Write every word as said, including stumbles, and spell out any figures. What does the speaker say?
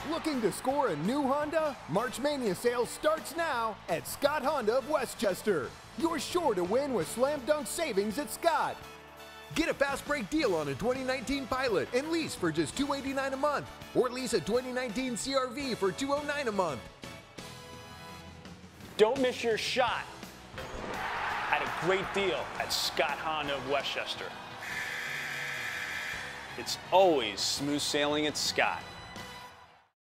Looking to score a new Honda? March Mania sale starts now at Scott Honda of Westchester. You're sure to win with slam dunk savings at Scott. Get a fast break deal on a twenty nineteen Pilot and lease for just two hundred eighty-nine dollars a month, or lease a twenty nineteen C R V for two hundred nine dollars a month. Don't miss your shot at a great deal at Scott Honda of Westchester. It's always smooth sailing at Scott.